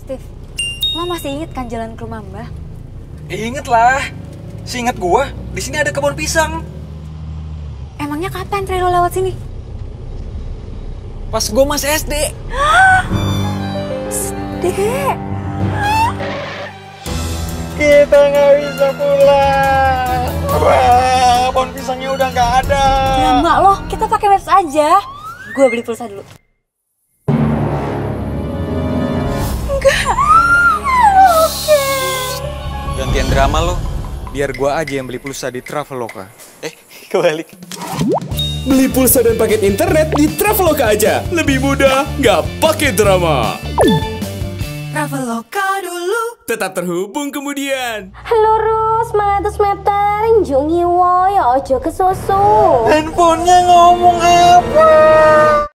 Steve, lo masih inget kan jalan ke rumah Mbah? Inget lah. Seinget gua, di sini ada kebun pisang. Emangnya kapan Trey lo lewat sini? Pas gua masih SD. Dek, Kita nggak bisa pulang. Wah, pohon pisangnya udah nggak ada. ya enggak loh, kita pakai Maps aja. Gue beli pulsa dulu. Enggak. Oke. Gantian drama lo. Biar gua aja yang beli pulsa di Traveloka. Kebalik. Beli pulsa dan paket internet di Traveloka aja. Lebih mudah, nggak pakai drama. Traveloka dulu. Tetap terhubung kemudian. Lurus 100 meter, jungi woy, ojo kesusu. Handphonenya ngomong apa?